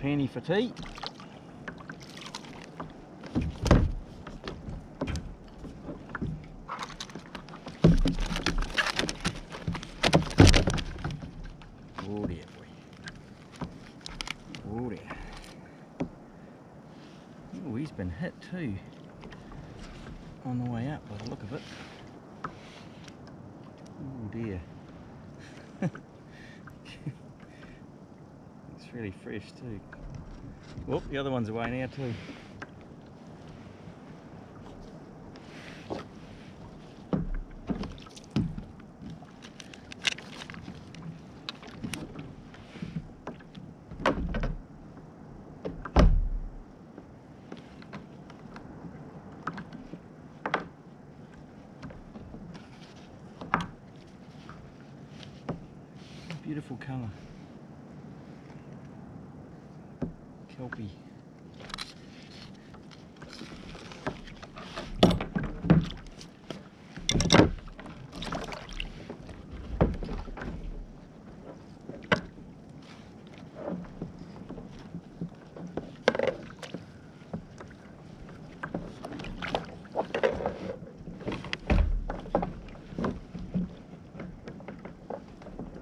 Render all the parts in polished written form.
handy for tea. Oh dear boy. Oh dear. Oh, he's been hit too on the way up by the look of it. Oh dear. It's really fresh too. Oh, the other one's away now too. Beautiful colour. Kelpie.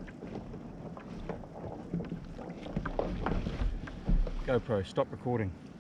GoPro, stop recording.